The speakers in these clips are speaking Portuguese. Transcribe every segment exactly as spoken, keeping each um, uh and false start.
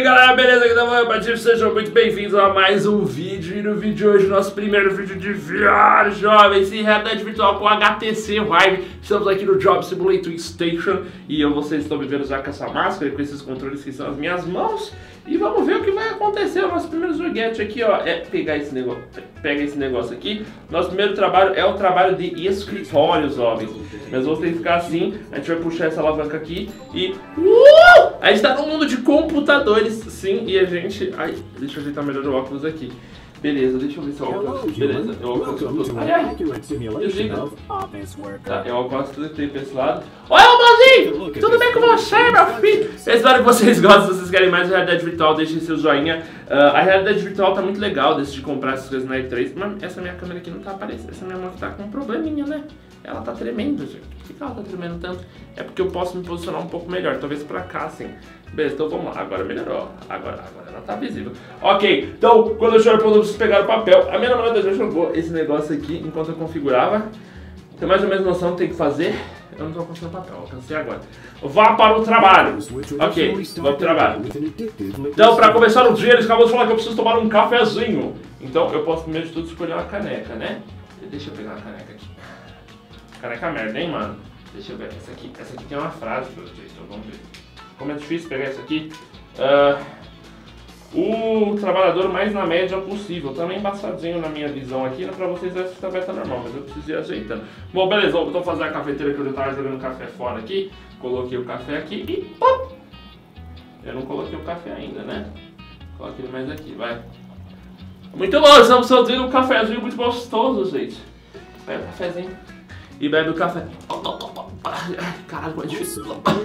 E aí galera, beleza? Aqui da manhã, Patife, sejam muito bem-vindos a mais um vídeo. E no vídeo de hoje, nosso primeiro vídeo de V R, jovens, em realidade virtual com H T C Vive. Estamos aqui no Job Simulator Station e eu, vocês estão me vendo já com essa máscara e com esses controles que são as minhas mãos. E vamos ver o que vai acontecer. O nosso primeiro joguete aqui, ó, é pegar esse negócio, pega esse negócio aqui. Nosso primeiro trabalho é o trabalho de escritório, jovens. Mas vamos ter que ficar assim, a gente vai puxar essa alavanca aqui e... Uh! A gente tá no mundo de computadores, sim, e a gente... Ai, deixa eu ajeitar melhor o óculos aqui. Beleza, deixa eu ver se é o óculos. Beleza, é o óculos. Ai, ai, desliga. Tá, é o óculos tudo que tem pra esse lado. Oi, Almozinho! Tudo bem com você, meu filho? Eu espero que vocês gostem, se vocês querem mais realidade virtual, deixem seu joinha. Uh, a realidade virtual tá muito legal, desde de comprar essas coisas na E três, mas essa minha câmera aqui não tá aparecendo, essa minha mão aqui tá com um probleminha, né? Ela tá tremendo, gente. Por que ela tá tremendo tanto? É porque eu posso me posicionar um pouco melhor, talvez pra cá, assim. Beleza, então vamos lá. Agora melhorou. Agora, agora ela tá visível. Ok, então, quando eu choro pra eu preciso pegar o papel, a minha namorada já jogou esse negócio aqui enquanto eu configurava. Tem mais ou menos noção do que tem que fazer. Eu não tô alcançando o papel, alcancei agora. Vá para o trabalho. Ok, vamos pro trabalho. Então, pra começar o dia, eles acabam de falar que eu preciso tomar um cafezinho. Então, eu posso primeiro de tudo escolher uma caneca, né? Deixa eu pegar uma caneca aqui. Caneca merda, hein, mano? Deixa eu ver. Essa aqui, essa aqui tem uma frase, pelo jeito. Então vamos ver. Como é difícil pegar isso aqui. Uh, o trabalhador mais na média possível. Também embaçadinho na minha visão aqui. Pra vocês essa vai estar normal, mas eu preciso ir ajeitando. Bom, beleza. Eu tô fazendo a cafeteira que eu já tava jogando café fora aqui. Coloquei o café aqui e pop! Eu não coloquei o café ainda, né? Coloquei ele mais aqui, vai. Muito bom, estamos fazendo um cafezinho muito gostoso, gente. Pega o cafezinho e bebe o café. Caralho, como é difícil.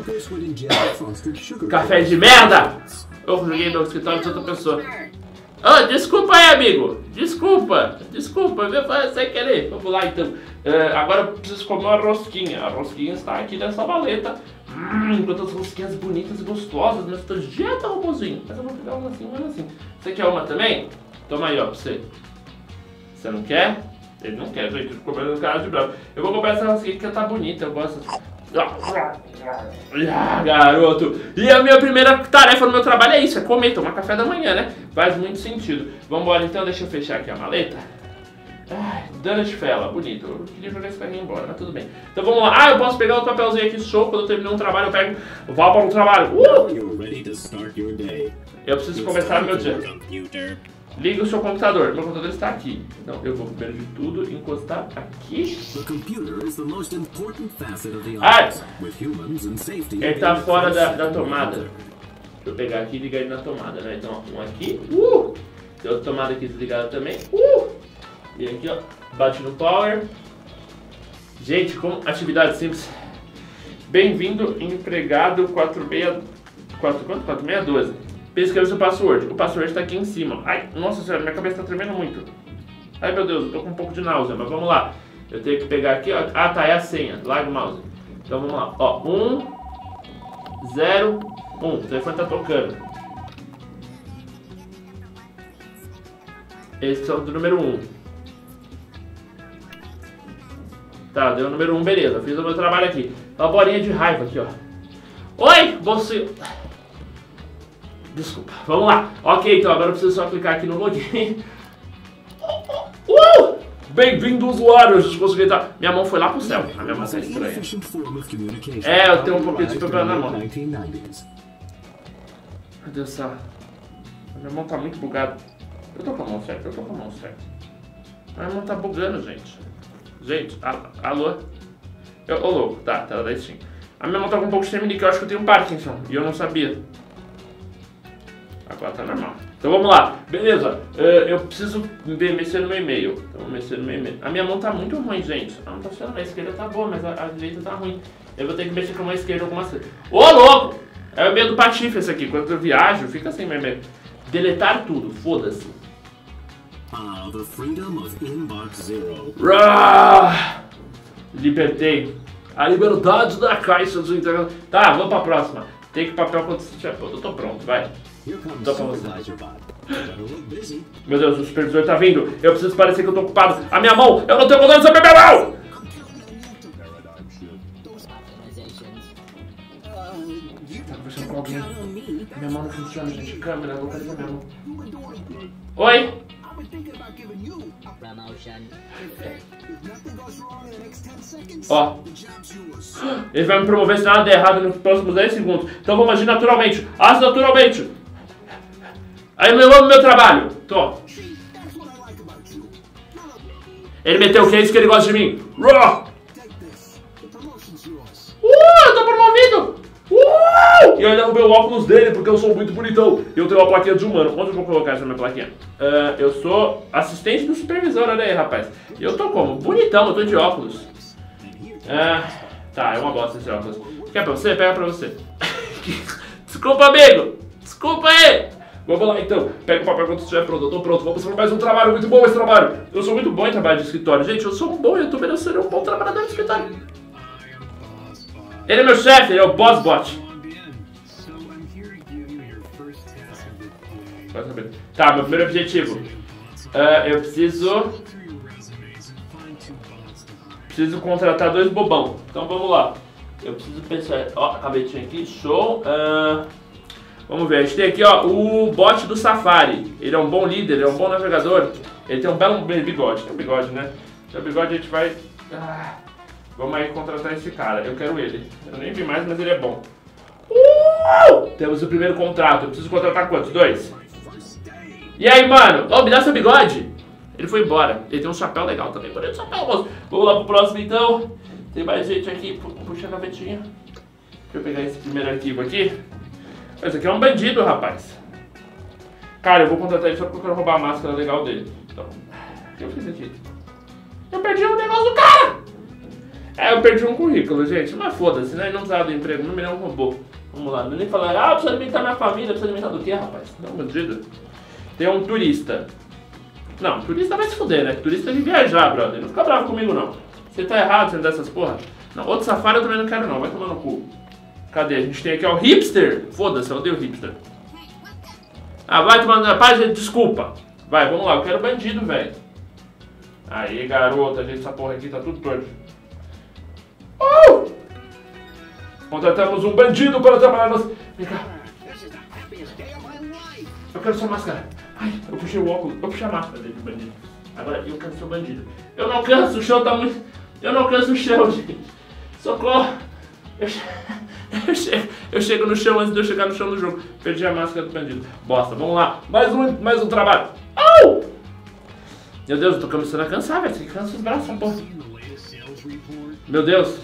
Café de merda! Eu joguei no escritório de outra pessoa. Oh, desculpa aí, amigo. Desculpa, desculpa, viu? Sem querer. Vamos lá, então. Uh, agora eu preciso comer uma rosquinha. A rosquinha está aqui nessa maleta. Hum, quantas rosquinhas bonitas e gostosas. Mas tô de dieta, robôzinho. Mas eu vou pegar uma assim, uma assim. Você quer uma também? Toma aí, ó, pra você. Você não quer? Ele não quer, gente, ficou comendo cara de bravo. Eu vou comprar essa rosquinha que tá bonita, eu gosto. Ah, garoto! E a minha primeira tarefa no meu trabalho é isso, é comer, tomar café da manhã, né? Faz muito sentido. Vambora então, deixa eu fechar aqui a maleta. Ai, Donut Fella, bonito. Eu queria jogar esse carrinho embora, mas tudo bem. Então vamos lá. Ah, eu posso pegar o papelzinho aqui, show. Quando eu terminar um trabalho, eu pego, vou para o trabalho. Uh! Eu preciso começar meu dia. Liga o seu computador. Meu computador está aqui. Então eu vou primeiro de tudo encostar aqui. Ah! Ele está fora da, da tomada. Deixa eu pegar aqui e ligar ele na tomada, né? Então um aqui. Uh! Tem outra tomada aqui desligada também. Uh! E aqui, ó. Bate no power. Gente, com atividade simples. Bem-vindo, empregado quatro seis... quatro, quanto? quatro seis um dois. Pesquisa o seu password. O password está aqui em cima. Ai, nossa senhora, minha cabeça está tremendo muito. Ai, meu Deus, eu tô com um pouco de náusea, mas vamos lá. Eu tenho que pegar aqui, ó. Ah, tá, é a senha. Larga o mouse. Então vamos lá. Ó, um, zero, um. O telefone tá tocando. Esse é o do número um. Tá, deu o número um, beleza. Fiz o meu trabalho aqui. Uma bolinha de raiva aqui, ó. Oi, você... Desculpa, vamos lá. Ok, então agora eu preciso só clicar aqui no login. Uh! Bem-vindo, usuário. A gente conseguiu entrar. Minha mão foi lá pro céu. A minha mão tá estranha. É, eu tenho um pouquinho de papel na mão. Meu Deus do céu. A minha mão tá muito bugada. Eu tô com a mão certa, eu tô com a mão certa. A minha mão tá bugando, gente. Gente, alô? Eu, ô louco, tá, tá da Steam. A minha mão tá com um pouco de tremelique, eu acho que eu tenho Parkinson. E eu não sabia. Agora tá normal. Então vamos lá. Beleza. Uh, eu preciso mexer no meu e-mail. Então vou mexer no meu e-mail. A minha mão tá muito ruim, gente. Ela não tá funcionando. A esquerda tá boa, mas a, a direita tá ruim. Eu vou ter que mexer com a mão esquerda algumas coisas. Ô, louco! É o e-mail do Patife esse aqui. Quando eu viajo, fica assim meu e-mail. Deletar tudo. Foda-se. Ah, the freedom of inbox zero. Rah! Libertei. A liberdade da caixa de internet. Tá, vamos pra próxima. Tem que papel quando você estiver pronto. Eu tô pronto, vai. Tô pra você. Meu Deus, o supervisor tá vindo. Eu preciso parecer que eu tô ocupado. A minha mão! Eu não tenho controle sobre a minha mão! Tá conversando com alguém. Minha mão não funciona, gente. Câmera, vou fazer minha mão. Oi? Ó. Ele vai me promover se nada der errado nos próximos dez segundos. Então vamos agir naturalmente. Age naturalmente. Aí eu amo meu trabalho. Tô. Ele meteu o que? É isso que ele gosta de mim. Uh, eu tô promovido. Uh! E eu ainda derrubei o óculos dele porque eu sou muito bonitão. E eu tenho uma plaquinha de humano. Onde eu vou colocar essa minha plaquinha? Uh, eu sou assistente do supervisor, olha aí, rapaz. E eu tô como? Bonitão, eu tô de óculos. Uh, tá, é uma bosta esse óculos. Quer pra você? Pega pra você. Desculpa, amigo. Desculpa aí. Vamos lá então, pega o papel quando estiver pronto, eu tô pronto, vamos fazer mais um trabalho, muito bom esse trabalho. Eu sou muito bom em trabalho de escritório, gente, eu sou um bom youtuber, eu serei um bom trabalhador de escritório. Ele é meu chefe, ele é o boss bot. Tá, meu primeiro objetivo. Uh, eu preciso... Preciso contratar dois bobão, então vamos lá. Eu preciso pensar... Ó, acabei de aqui, show. Uh... Vamos ver, a gente tem aqui ó, o bot do Safari. Ele é um bom líder, ele é um bom navegador. Ele tem um belo bigode, tem um bigode, né? Tem um bigode a gente vai... Ah, vamos aí contratar esse cara, eu quero ele. Eu nem vi mais, mas ele é bom. Uh! Temos o primeiro contrato, eu preciso contratar quantos? Dois? E aí, mano? Ô, oh, me dá seu bigode. Ele foi embora, ele tem um chapéu legal também. Por isso, chapéu, moço. Vamos lá pro próximo então. Tem mais gente aqui, puxa a gavetinha. Deixa eu pegar esse primeiro arquivo aqui. Esse aqui é um bandido, rapaz. Cara, eu vou contratar ele só porque eu quero roubar a máscara legal dele. Então, o que eu fiz aqui? Eu perdi o negócio do cara! É, eu perdi um currículo, gente. Mas foda-se, né? Ele não precisava do emprego, não me deu um robô. Vamos lá, não nem falar, ah, eu preciso alimentar minha família, eu preciso alimentar do quê, rapaz? Não, bandido. Tem um turista. Não, turista vai se fuder, né? Turista de viajar, brother. Não fica bravo comigo, não. Você tá errado, você não dá essas porra. Não, outro safari eu também não quero, não. Vai tomar no cu. Cadê? A gente tem aqui, ó, hipster. Foda-se, eu odeio hipster. Ah, vai tomando... Rapaz, desculpa. Vai, vamos lá. Eu quero bandido, velho. Aí, garota. Gente, essa porra aqui tá tudo torto. Uh! Contratamos um bandido para trabalhar nas... Vem cá. Eu quero sua máscara. Ai, eu puxei o óculos. Eu puxei a máscara dele, bandido. Agora eu quero ser o bandido. Eu não canso, o chão tá muito... Eu não canso o chão, gente. Socorro. Eu... Eu chego, eu chego no chão antes de eu chegar no chão do jogo. Perdi a máscara do bandido. Bosta, vamos lá. Mais um, mais um trabalho. Oh! Meu Deus, eu tô começando a cansar, velho. Você cansa os braços, um pouco. Meu Deus.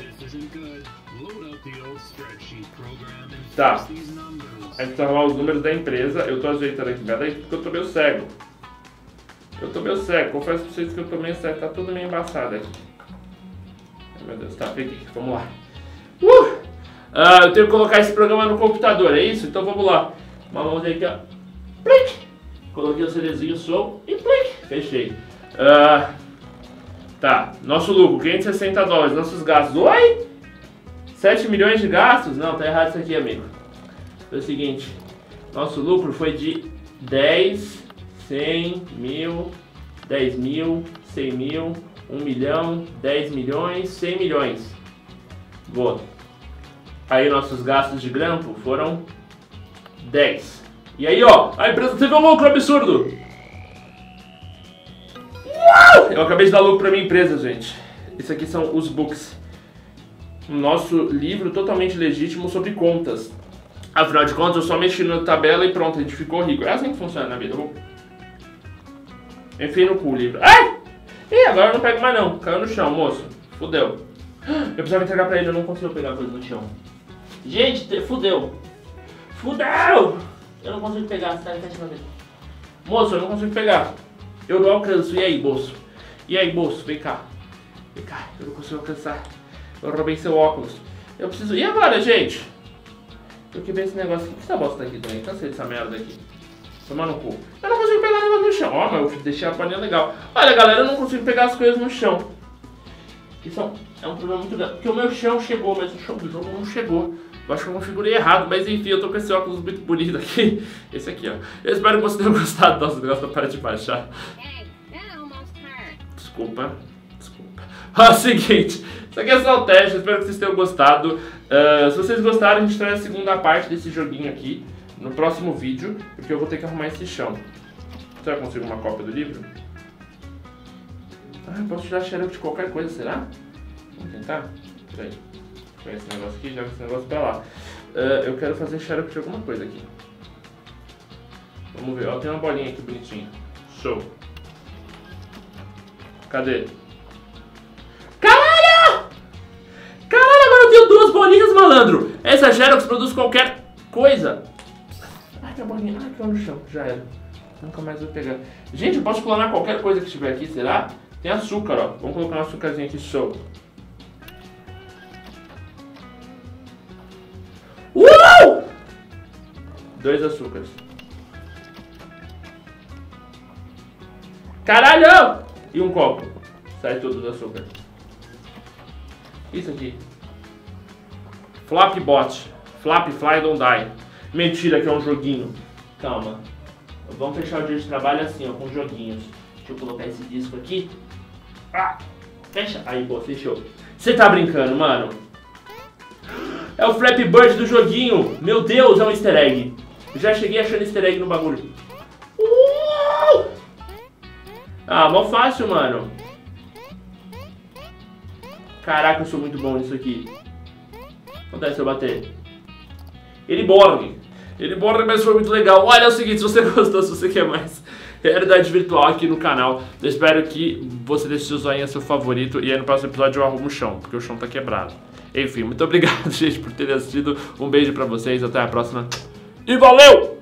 Tá. A gente tá arrumar os números da empresa. Eu tô ajeitando aqui, peraí, porque eu tô meio cego. Eu tô meio cego. Confesso pra vocês que eu tô meio cego. Tá tudo meio embaçado aqui. Meu Deus, tá, peguei. Vamos lá. Uh! Uh, eu tenho que colocar esse programa no computador, é isso? Então vamos lá. Vamos aqui, ó. Plic! Coloquei o CDzinho, som e plic! Fechei. Uh, tá, nosso lucro, quinhentos e sessenta dólares. Nossos gastos, oi? sete milhões de gastos? Não, tá errado isso aqui, amigo. Foi o seguinte, nosso lucro foi de dez, cem, mil, dez mil, cem mil, um milhão, dez milhões, cem milhões. Boa. Aí nossos gastos de grampo foram dez. E aí, ó, a empresa teve um lucro absurdo. Uau! Eu acabei de dar lucro pra minha empresa, gente. Isso aqui são os books. O nosso livro totalmente legítimo sobre contas. Afinal de contas, eu só mexi na tabela e pronto, a gente ficou rico. É assim que funciona na vida. Eu enfiei no cu o livro. Ai! Ih, agora eu não pego mais não. Caiu no chão, moço. Fudeu. Eu precisava entregar pra ele, eu não consigo pegar coisa no chão. Gente, fudeu. Fudeu! Eu não consigo pegar, você tá encaixando dele. Moço, eu não consigo pegar. Eu não alcanço. E aí, moço? E aí, moço? Vem cá. Vem cá, eu não consigo alcançar. Eu roubei seu óculos. Eu preciso... E agora, gente? Eu quebrei esse negócio aqui. O que essa bosta tá aqui também? Cansei dessa merda aqui. Tomar no cu. Eu não consigo pegar o negócio no chão. Ó, mas eu deixei a paninha legal. Olha, galera, eu não consigo pegar as coisas no chão. Isso é um problema muito grande. Porque o meu chão chegou, mas o chão do jogo não chegou. Eu acho que eu configurei errado, mas enfim, eu tô com esse óculos muito bonito aqui. Esse aqui, ó. Eu espero que vocês tenham gostado. Nossa, o negócio não para de baixar. Desculpa. Desculpa. Ó, é o seguinte. Isso aqui é só o teste. Eu espero que vocês tenham gostado. Uh, se vocês gostaram, a gente traz a segunda parte desse joguinho aqui. no próximo vídeo, porque eu vou ter que arrumar esse chão. Será que eu consigo uma cópia do livro? Ah, eu posso tirar xerox de qualquer coisa, será? Vamos tentar? Peraí. Põe esse negócio aqui, joga esse negócio pra lá. Uh, eu quero fazer xerox de alguma coisa aqui. Vamos ver, ó, tem uma bolinha aqui bonitinha. Show. Cadê? Caralho! Caralho, agora eu tenho duas bolinhas, malandro! Essa xerox produz qualquer coisa. Ai, minha bolinha, ai, caiu no chão, já era. Nunca mais vou pegar. Gente, eu posso clonar qualquer coisa que estiver aqui, será? Tem açúcar, ó. Vamos colocar um açúcarzinho aqui, show. Uh! Dois açúcares. Caralho! E um copo. Sai tudo do açúcar. Isso aqui. Flapbot. Flap Fly Don't Die. Mentira que é um joguinho. Calma. Vamos fechar o dia de trabalho assim, ó, com joguinhos. Deixa eu colocar esse disco aqui. Ah, fecha. Aí, pô, fechou. Você tá brincando, mano? É o Flappy Bird do joguinho. Meu Deus, é um easter egg. Já cheguei achando easter egg no bagulho. Uh! Ah, mó fácil, mano. Caraca, eu sou muito bom nisso aqui. Acontece se eu bater. Ele morre. Ele morre, mas foi muito legal. Olha, é o seguinte, se você gostou, se você quer mais realidade virtual aqui no canal, eu espero que você deixe seu joinha, seu favorito, e aí no próximo episódio eu arrumo o chão, porque o chão tá quebrado. Enfim, muito obrigado, gente, por terem assistido. Um beijo pra vocês, até a próxima. E valeu!